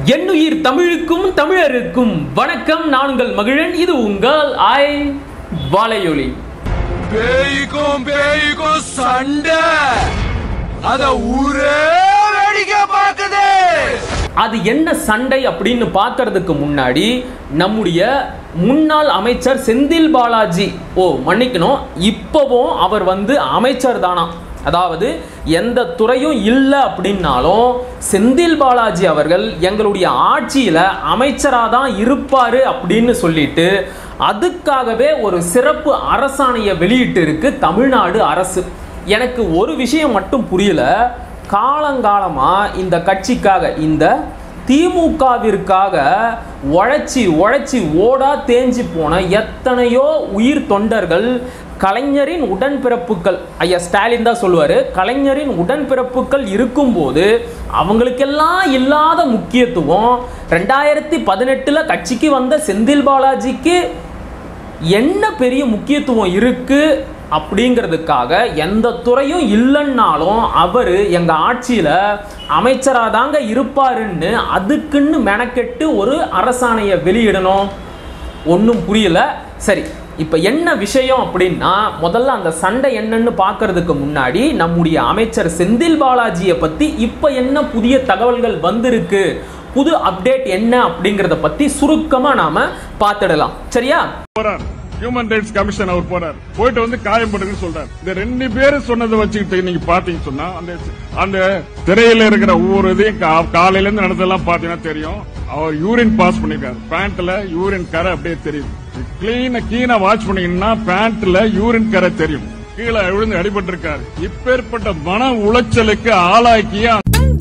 என்னுயிர் தமிழுக்கும் தமிழருக்கும் வணக்கம். நான் உங்கள் மகிழன். இது உங்கள் வாழையொலி. பேய்க்கும் சண்டை அத ஊரே வேடிக்கை பார்க்குது. அது என்ன சண்டை அப்படின்னு பார்க்கறதுக்கு முன்னாடி நம்முடைய முன்னாள் அமைச்சர் செந்தில் பாலாஜி மன்னிக்கணும், இப்பவும் அவர் அமைச்சர் தானா, அதாவது எந்த துறையும் இல்லை அப்படின்னாலும் செந்தில் பாலாஜி அவர்கள் எங்களுடைய ஆட்சியில் அமைச்சராக தான் இருப்பார் அப்படின்னு சொல்லிட்டு அதுக்காகவே ஒரு சிறப்பு அரசாணையை வெளியிட்டு இருக்கு தமிழ்நாடு அரசு. எனக்கு ஒரு விஷயம் மட்டும் புரியல. காலங்காலமாக இந்த கட்சிக்காக, இந்த திமுகவிற்காக உழைச்சி ஓடா தேஞ்சி போன எத்தனையோ உயிர் தொண்டர்கள், கலைஞரின் உடன்பிறப்புகள், ஐயா ஸ்டாலின் தான் சொல்லுவார், கலைஞரின் உடன்பிறப்புகள் இருக்கும்போது அவங்களுக்கெல்லாம் இல்லாத முக்கியத்துவம் 2018 கட்சிக்கு வந்த செந்தில் பாலாஜிக்கு என்ன பெரிய முக்கியத்துவம் இருக்கு அப்படிங்கிறதுக்காக எந்த துறையும் இல்லைன்னாலும் அவர் எங்கள் ஆட்சியில் அமைச்சராக தாங்க இருப்பாருன்னு அதுக்குன்னு மெனக்கெட்டு ஒரு அரசாணையை வெளியிடணும். ஒன்றும் புரியல. சரி, இப்போ என்ன விஷயம் அப்படின்னா, முதல்ல அந்த சண்டை என்னன்னு பார்க்கறதுக்கு முன்னாடி நம்முடைய அமைச்சர் செந்தில் பாலாஜியை பற்றி இப்போ என்ன புதிய தகவல்கள் வந்திருக்கு, புது அப்டேட் என்ன அப்படிங்கிறத பற்றி சுருக்கமாக நாம பார்த்துடலாம். சரியா? ஹியூமன் ரைட்ஸ் கமிஷன் அவர் போறார், போயிட்டு காயம் போடுங்கன்னு சொல்றாரு. இந்த ரெண்டு பேரும் சொன்னதை வச்சுக்கிட்டு நீங்க பாத்தீங்கன்னு சொன்னா அந்த திரையில இருக்கிற ஒவ்வொரு இதையும் காலையில இருந்து நடந்ததெல்லாம் பாத்தீங்கன்னா தெரியும். அவர் யூரின் பாஸ் பண்ணிருக்காரு, பேண்ட்ல யூரின் கரை அப்படியே தெரியும். கீழே வாட்ச் பண்ணீங்கன்னா பேண்ட்ல யூரின் கரை தெரியும். கீழே விழுந்து அடிபட்டு இருக்காரு. இப்பேற்பட்ட மன உளைச்சலுக்கு ஆளாக்கிய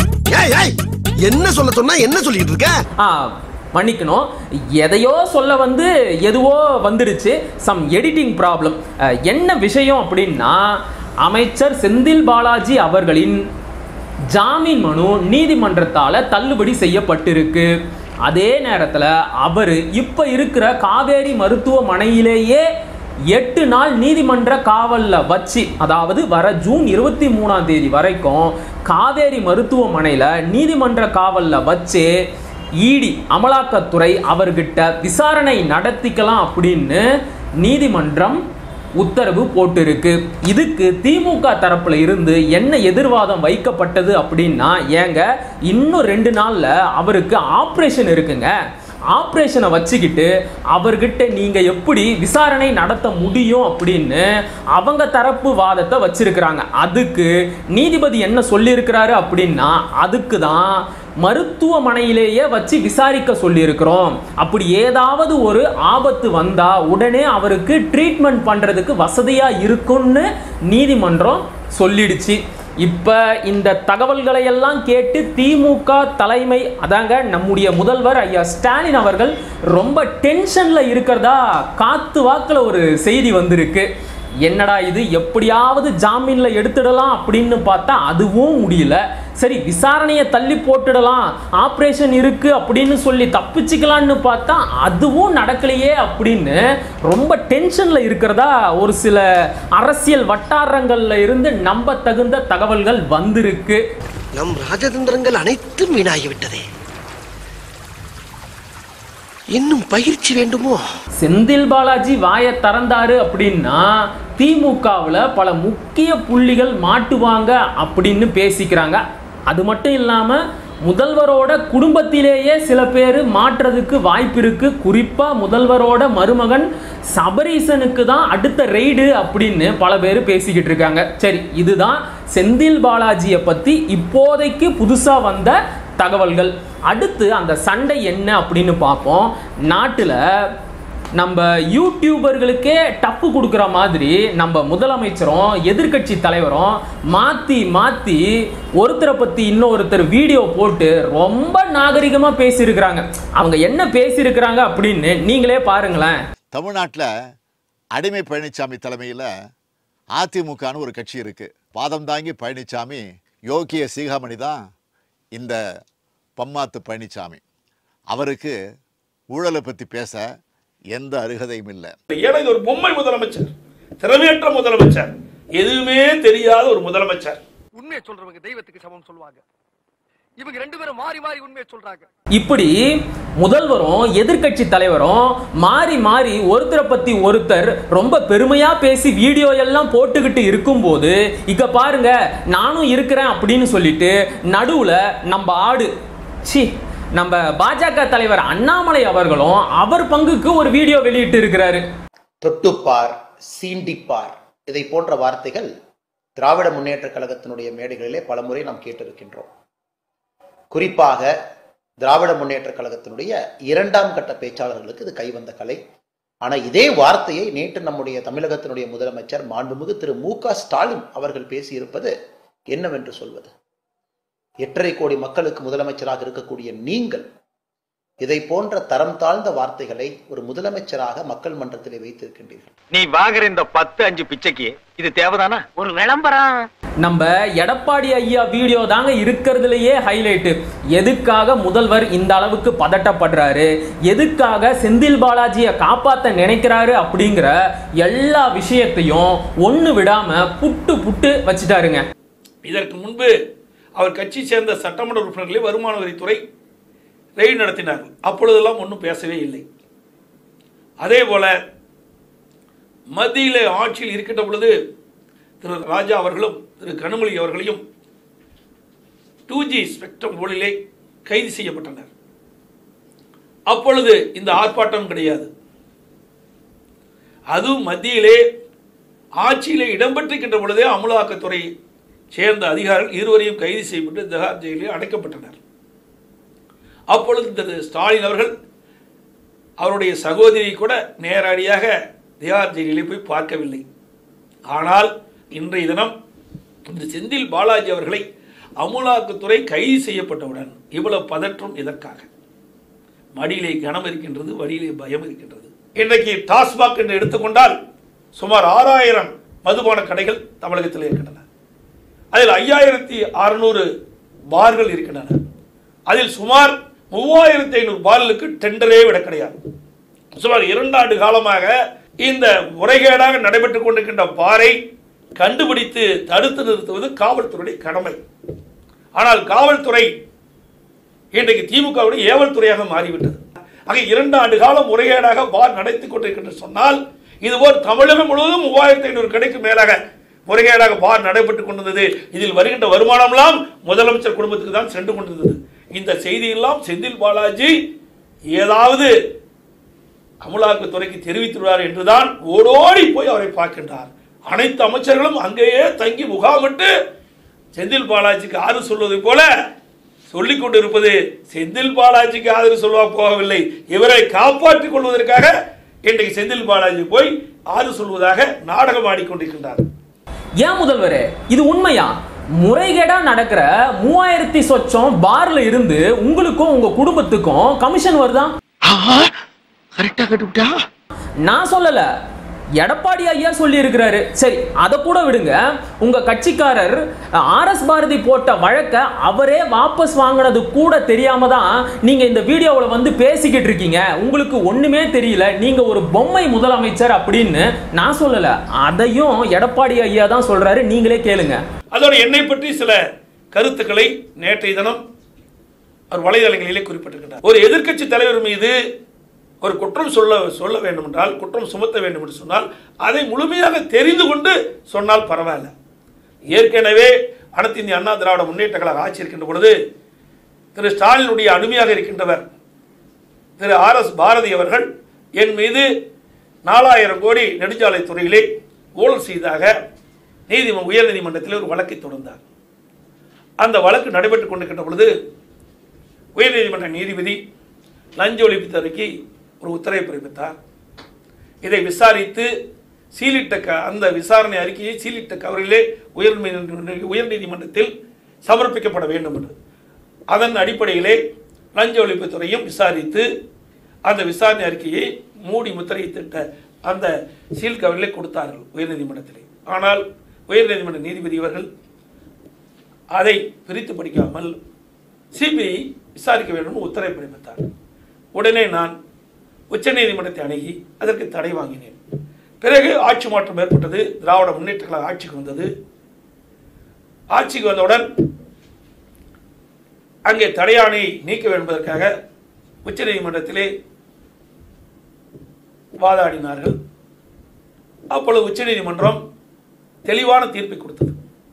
என்ன சொல்ல சொன்னா என்ன சொல்லிட்டு இருக்க? மன்னிக்கணும், எதையோ சொல்ல எதுவோ வந்துடுச்சு, சம் எடிட்டிங் ப்ராப்ளம். என்ன விஷயம் அப்படின்னா, அமைச்சர் செந்தில் பாலாஜி அவர்களின் ஜாமீன் மனு நீதிமன்றத்தால் தள்ளுபடி செய்யப்பட்டிருக்கு. அதே நேரத்தில் அவர் இப்போ இருக்கிற காவேரி மருத்துவமனையிலேயே 8 நாள் நீதிமன்ற காவலில் வச்சு, அதாவது வர ஜூன் 23 வரைக்கும் காவேரி மருத்துவமனையில் நீதிமன்ற காவலில் வச்சு இடி அமலாக்கத்துறை அவர்கிட்ட விசாரணை நடத்திக்கலாம் அப்படின்னு நீதிமன்றம் உத்தரவு போட்டிருக்கு. இதுக்கு திமுக தரப்புல இருந்து என்ன எதிர்வாதம் வைக்கப்பட்டது அப்படின்னா, ஏங்க இன்னும் 2 நாள்ல அவருக்கு ஆப்ரேஷன் இருக்குங்க, ஆப்ரேஷனை வச்சுக்கிட்டு அவர்கிட்ட நீங்க எப்படி விசாரணை நடத்த முடியும் அப்படின்னு அவங்க தரப்பு வாதத்தை வச்சிருக்கிறாங்க. அதுக்கு நீதிபதி என்ன சொல்லியிருக்கிறாரு அப்படின்னா, அதுக்கு தான் மருத்துவமனையிலேயே வச்சு விசாரிக்க சொல்லியிருக்கிறோம். அப்படி ஏதாவது ஒரு ஆபத்து வந்தா உடனே அவருக்கு ட்ரீட்மெண்ட் பண்றதுக்கு வசதியா இருக்கும்னு நீதிமன்றம் சொல்லிடுச்சு. இப்ப இந்த தகவல்களை எல்லாம் கேட்டு திமுக தலைமை, அதாங்க நம்முடைய முதல்வர் ஐயா ஸ்டாலின் அவர்கள் ரொம்ப டென்ஷன்ல இருக்கிறதா காத்து வாக்குல ஒரு செய்தி வந்திருக்கு. என்னடா இது, எப்படியாவது ஜாமீன்ல எடுத்துடலாம் அப்படின்னு பார்த்தா அதுவும் முடியல. சரி, விசாரணையை தள்ளி போட்டுடலாம், ஆப்ரேஷன் இருக்கு அப்படின்னு சொல்லி தப்பிச்சுக்கலான்னு பார்த்தா அதுவும் நடக்கலையே அப்படின்னு ரொம்ப டென்ஷன்ல இருக்கிறதா ஒரு சில அரசியல் வட்டாரங்கள்ல இருந்து நம்ப தகுந்த தகவல்கள் வந்திருக்கு. நம் ராஜதந்திரங்கள் அனைத்தும் வீணாகிவிட்டதே, இன்னும் பயிற்சி வேண்டுமோ? செந்தில் பாலாஜி வாயை திறந்தாரு அப்படின்னா திமுகவில் பல முக்கிய புள்ளிகள் மாட்டுவாங்க அப்படின்னு பேசிக்கிறாங்க. அது மட்டும் இல்லாம முதல்வரோட குடும்பத்திலேயே சில பேர் மாற்றுறதுக்கு வாய்ப்பு இருக்கு. குறிப்பா முதல்வரோட மருமகன் சபரீசனுக்கு தான் அடுத்த ரெய்டு அப்படின்னு பல பேர் பேசிக்கிட்டு இருக்காங்க. சரி, இதுதான் செந்தில் பாலாஜியை பத்தி இப்போதைக்கு புதுசா வந்த தகவல்கள். அடுத்து அந்த சண்டை என்ன அப்படின்னு பார்ப்போம். நாட்டில் நம்ம யூடியூபர்களுக்கே டப்பு கொடுக்குற மாதிரி நம்ம முதலமைச்சரும் எதிர்கட்சி தலைவரும் மாற்றி ஒருத்தரை பற்றி இன்னொருத்தர் வீடியோ போட்டு ரொம்ப நாகரிகமாக பேசியிருக்கிறாங்க. அவங்க என்ன பேசியிருக்கிறாங்க அப்படின்னு நீங்களே பாருங்களேன். தமிழ்நாட்டில் அடிமை பழனிசாமி தலைமையில் அதிமுகன்னு ஒரு கட்சி இருக்கு. பாதம் தாங்கி பழனிசாமி, யோகிய சீகாமணி தான் இந்த பம்மாத்து பழனிசாமி. அவருக்கு ஊழலை பற்றி பேச எந்த அருகதையும் இல்லை. ஏன்னா இது ஒரு பொம்மை முதலமைச்சர், திறமையற்ற முதலமைச்சர், எதுவுமே தெரியாத ஒரு முதலமைச்சர். உண்மையை சொல்றவங்க தெய்வத்துக்கு சமம் சொல்லுவாங்க. இவங்க ரெண்டு பேரும் மாறி மாறி உண்மையை சொல்றாங்க. இப்படி முதல்வரும் எதிர்க்கட்சி தலைவரும் மாறி மாறி ஒருத்தரை பத்தி ஒருத்தர் ரொம்ப பெருமையா பேசி வீடியோ எல்லாம் போட்டுக்கிட்டு இருக்கும்போது இங்க பாருங்க நானும் இருக்கிறேன் அப்படின்னு சொல்லிட்டு நடுவுல நம்ம ஆடு நம்ம பாஜக தலைவர் அண்ணாமலை அவர்களும் அவர் பங்குக்கு ஒரு வீடியோ வெளியிட்டு இருக்கிறாரு. தொட்டுப்பார், சீண்டிப்பார் இதை போன்ற வார்த்தைகள் திராவிட முன்னேற்ற கழகத்தினுடைய மேடைகளிலே பலமுறை நாம் கேட்டிருக்கின்றோம். குறிப்பாக திராவிட முன்னேற்ற கழகத்தினுடைய 2ஆம் கட்ட பேச்சாளர்களுக்கு இது கைவந்த கலை. ஆனா இதே வார்த்தையை நேற்று நம்முடைய தமிழகத்தினுடைய முதலமைச்சர் மாண்புமிகு திரு மு.க. ஸ்டாலின் அவர்கள் பேசியிருப்பது என்னவென்று சொல்வது? 8.5 கோடி மக்களுக்கு முதலமைச்சராக இருக்கக்கூடிய நீங்கள் இதை போன்ற தரம் தாழ்ந்த வார்த்தைகளை ஒரு முதலமைச்சராக மக்கள் மன்றத்திலே வைத்திருக்கின்றீர்கள். நீ வாங்குற இந்த 10-5 பிச்சைக்கு இது தேவைதானா? ஒரு விளம்பரம். நம்ம எடப்பாடி ஐயா வீடியோ தாங்க இருக்கிறதுலயே ஹைலைட். எதுக்காக முதல்வர் இந்த அளவுக்கு பதட்டப்படுறாரு, எதுக்காக செந்தில் பாலாஜியை காப்பாற்ற நினைக்கிறாரு அப்படிங்கிற எல்லா விஷயத்தையும் ஒண்ணு விடாம புட்டு புட்டு வச்சுட்டாருங்க. இதற்கு முன்பு அவர் கட்சி சேர்ந்த சட்டமன்ற உறுப்பினர்களை வருமான வரித்துறை ரெய்டு நடத்தினார்கள். அப்பொழுதெல்லாம் ஒன்றும் பேசவே இல்லை. அதே போல மத்தியில் ஆட்சியில் இருக்கின்ற பொழுது திரு ராஜா அவர்களும் திரு கனிமொழி அவர்களையும் 2G ஸ்பெக்ட்ரம் ஊழலிலே கைது செய்யப்பட்டனர். அப்பொழுது இந்த ஆர்ப்பாட்டம் கிடையாது. அதுவும் மத்தியிலே ஆட்சியிலே இடம்பெற்றிருக்கின்ற பொழுதே அமலாக்கத்துறை சேர்ந்த அதிகாரிகள் இருவரையும் கைது செய்யப்பட்டு திஹார் ஜெயிலில் அடைக்கப்பட்டனர். அப்பொழுது திரு ஸ்டாலின் அவர்கள் அவருடைய சகோதரியை கூட நேரடியாக திஹார் ஜெயிலில் போய் பார்க்கவில்லை. ஆனால் இன்றைய தினம் இந்த செந்தில் பாலாஜி அவர்களை அமலாக்கத்துறை கைது செய்யப்பட்டவுடன் இவ்வளவு பதற்றம் எதற்காக? மடியிலே கனம் இருக்கின்றது, வழியிலே பயம் இருக்கின்றது. இன்றைக்கு டாஸ்மாக் என்று எடுத்துக்கொண்டால் சுமார் 6000 மதுபான கடைகள் தமிழகத்தில் இருக்கின்றன. அதில் 5600 பார்கள் இருக்கின்றன. அதில் சுமார் 3500 பார்களுக்கு டெண்டரே விட கிடையாது. சுமார் 2 ஆண்டு காலமாக இந்த முறைகேடாக நடைபெற்றுக் கொண்டிருக்கின்ற பாரை கண்டுபிடித்து தடுத்து நிறுத்துவது காவல்துறையுடைய கடமை. ஆனால் காவல்துறை இன்றைக்கு திமுகவுடைய ஏவல் துறையாக மாறிவிட்டது. ஆக 2 ஆண்டு காலம் முறைகேடாக பார் நடத்தி கொண்டிருக்கின்ற சொன்னால் இதுபோல் தமிழகம் முழுவதும் 3500 கடைக்கு மேலாக முறைகேடாக பார் நடைபெற்றுக் கொண்டிருந்தது. இதில் வருகின்ற வருமானம்லாம் முதலமைச்சர் குடும்பத்துக்கு தான் சென்று கொண்டிருந்தது. இந்த செய்தியெல்லாம் செந்தில் பாலாஜி ஏதாவது அமலாக்கத்துறைக்கு தெரிவித்துள்ளார் என்றுதான் ஓடோடி போய் அவரை பார்க்கின்றார். அனைத்து அமைச்சர்களும் அங்கேயே தங்கி முகாமிட்டு செந்தில் பாலாஜிக்கு ஆதரவு சொல்வதை போல சொல்லிக் கொண்டிருப்பது செந்தில் பாலாஜிக்கு ஆதரவு சொல்ல போகவில்லை, இவரை காப்பாற்றிக் கொள்வதற்காக இன்றைக்கு செந்தில் பாலாஜி போய் ஆதரவு சொல்வதாக நாடகம் ஆடிக்கொண்டிருக்கின்றார். ஏன் முதல்வரே இது உண்மையா? முறைகேடா நடக்கிற 3000 சொச்சம் பார்ல இருந்து உங்களுக்கும் உங்க குடும்பத்துக்கும் கமிஷன் வருதா? கரெக்டா கட்டுட்டா? நான் சொல்லல, எடப்பாடி ஐயா சொல்லி இருக்கிறாரு. சரி, அதை கூட விடுங்க. உங்க கட்சிக்காரர் RS பாரதி போட்ட வழக்க அவரே வாபஸ் வாங்கினது கூட தெரியாம தான் நீங்க இந்த வீடியோவில் வந்து பேசிக்கிட்டு இருக்கீங்க. உங்களுக்கு ஒண்ணுமே தெரியல, நீங்க ஒரு பொம்மை முதலமைச்சர் அப்படின்னு நான் சொல்லல, அதையும் எடப்பாடி ஐயா தான் சொல்றாரு. நீங்களே கேளுங்க. அதோட என்னை பற்றி சில கருத்துக்களை நேற்றைய தினம் அவர் வலைதளங்களிலே குறிப்பிட்டிருக்கிறார். ஒரு எதிர்க்கட்சி தலைவர் மீது ஒரு குற்றம் சொல்ல வேண்டும் என்றால், குற்றம் சுமத்த வேண்டும் என்று சொன்னால் அதை முழுமையாக தெரிந்து கொண்டு சொன்னால் பரவாயில்ல. ஏற்கனவே அனைத்து இந்திய அண்ணா திராவிட முன்னேற்ற கழக ஆட்சி இருக்கின்ற பொழுது திரு ஸ்டாலினுடைய அடிமையாக இருக்கின்றவர் திரு RS பாரதி அவர்கள் என் மீது 4000 கோடி நெடுஞ்சாலை துறையிலே ஊழல் செய்தாக உயர்நீதிமன்றத்தில் ஒரு வழக்கை தொடர்ந்தார். அந்த வழக்கு நடைபெற்றுக் கொண்டிருக்கின்ற பொழுது உயர்நீதிமன்ற நீதிபதி லஞ்ச ஒழிப்புத்துறைக்கு ஒரு உத்தரவை பிறப்பித்தார். இதை விசாரித்து சீலிட்ட அந்த விசாரணை அறிக்கையை சீலிட்ட கவரிலே உயர்நீதிமன்றத்தில் சமர்ப்பிக்கப்பட வேண்டும் என்று. அதன் அடிப்படையிலே லஞ்ச ஒழிப்புத்துறையும் விசாரித்து அந்த விசாரணை அறிக்கையை மூடி முத்திரையிட்ட அந்த சீல் கவரிலே கொடுத்தார்கள் உயர்நீதிமன்றத்திலே. ஆனால் உயர்நீதிமன்ற நீதிபதி அவர்கள் அதை பிரித்து படிக்காமல் சிபிஐ விசாரிக்க வேண்டும் உத்தரவை பிறப்பித்தார். உடனே நான் உச்சநீதிமன்றத்தை அணுகி அதற்கு தடை வாங்கினேன். பிறகு ஆட்சி மாற்றம் ஏற்பட்டது. திராவிட முன்னேற்ற கழகம் ஆட்சிக்கு வந்தது. ஆட்சிக்கு வந்தவுடன் அங்கே தடையாணையை நீக்க வேண்டும் என்பதற்காக உச்சநீதிமன்றத்திலே வாதாடினார்கள். அப்பொழுது உச்சநீதிமன்றம் தெளிவான தீர்ப்பை கொடுத்தது.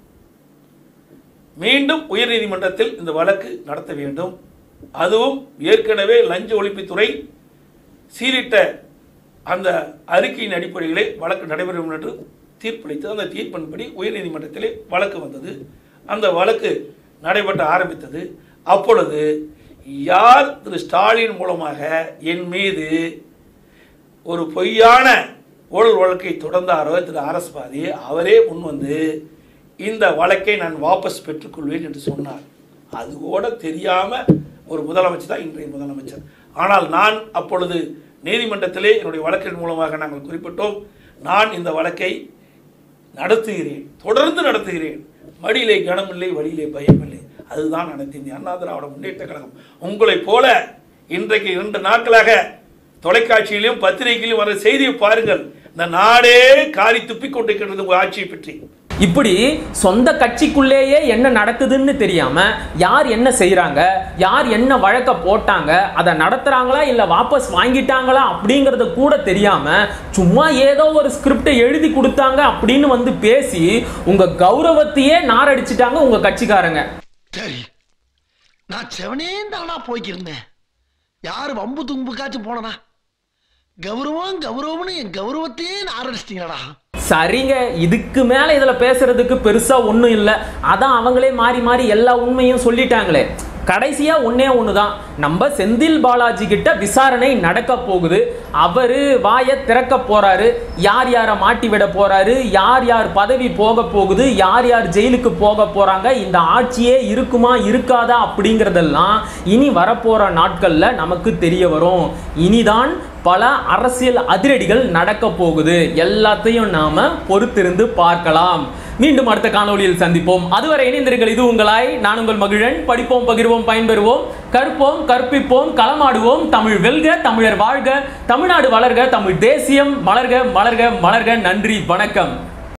மீண்டும் உயர்நீதிமன்றத்தில் இந்த வழக்கு நடத்த வேண்டும், அதுவும் ஏற்கனவே லஞ்ச ஒழிப்புத்துறை சீலிட்ட அந்த அறிக்கையின் அடிப்படையிலே வழக்கு நடைபெறும் என்று தீர்ப்பளித்தது. அந்த தீர்ப்பின்படி உயர்நீதிமன்றத்திலே வழக்கு வந்தது. அந்த வழக்கு நடைபெற்ற ஆரம்பித்தது. அப்பொழுது யார் திரு ஸ்டாலின் மூலமாக என் மீது ஒரு பொய்யான ஊழல் வழக்கை தொடர்ந்தாரோ திரு அரசுவாதி, அவரே முன்வந்து இந்த வழக்கை நான் வாபஸ் பெற்றுக்கொள்வேன் என்று சொன்னார். அது கூட தெரியாம ஒரு முதலமைச்சர் தான் இன்றைய முதலமைச்சர். ஆனால் நான் அப்பொழுது நீதிமன்றத்திலே என்னுடைய வழக்கின் மூலமாக நாங்கள் குறிப்பிட்டோம், நான் இந்த வழக்கை நடத்துகிறேன், தொடர்ந்து நடத்துகிறேன், மடியிலே கனமில்லை, வழியிலே பயமில்லை. அதுதான் அனைத்து இந்திய அண்ணா திராவிட முன்னேற்ற கழகம். உங்களை போல இன்றைக்கு 2 நாட்களாக தொலைக்காட்சியிலும் பத்திரிகையிலும் வர செய்தியை பாருங்கள், இந்த நாடே காரி துப்பிக் கொண்டிருக்கிறது உங்கள் ஆட்சியை பற்றி. இப்படி சொந்த கட்சிக்குள்ளேயே என்ன நடக்குதுன்னு தெரியாம யார் என்ன செய்யறாங்க, யார் என்ன வழக்க போட்டாங்க, அதை நடத்துறாங்களா இல்ல வாபஸ் வாங்கிட்டாங்களா அப்படிங்கறது கூட தெரியாம சும்மா ஏதோ ஒரு ஸ்கிரிப்டை எழுதி கொடுத்தாங்க அப்படின்னு வந்து பேசி உங்க கௌரவத்தையே நாரடிச்சிட்டாங்க உங்க கட்சிக்காரங்க. சரி, நான் செவனே தானா போய்க்கிருந்தேன், யாரு வம்பு தும்புக்காச்சும் போனனா, கௌரவம்னு என் கௌரவத்தையே நாரடிச்சிட்டீங்களா. சரிங்க, இதுக்கு மேல இதுல பேசுறதுக்கு பெருசா ஒண்ணும் இல்லை. அதான் அவங்களே மாறி மாறி எல்லா உண்மையும் சொல்லிட்டாங்களே. கடைசியா ஒன்னே ஒண்ணுதான், நம்ம செந்தில் பாலாஜி கிட்ட விசாரணை நடக்க போகுது. அவரு வாயை திறக்க போறாரு, யார் யாரை மாட்டி விட போறாரு, யார் யார் பதவி போக போகுது, யார் யார் ஜெயிலுக்கு போக போறாங்க, இந்த ஆட்சியே இருக்குமா இருக்காதா அப்படிங்கறதெல்லாம் இனி வரப்போற நாட்கள்ல நமக்கு தெரிய வரும். இனிதான் பல அரசியல் அதிரடிகள் நடக்க போகுது. எல்லாத்தையும் நாம பொறுத்திருந்து பார்க்கலாம். மீண்டும் அடுத்த காணொளியில் சந்திப்போம். அதுவரை இணைந்திருங்கள். இது உங்களாய் நான் உங்கள் மகிழன். படிப்போம், பகிர்வோம், பயன்பெறுவோம், கற்போம், கற்பிப்போம், களமாடுவோம். தமிழ் வெல்க, தமிழர் வாழ்க, தமிழ்நாடு வளர்க, தமிழ் தேசியம் மலர்க, மலர்க, மலர்க. நன்றி, வணக்கம்.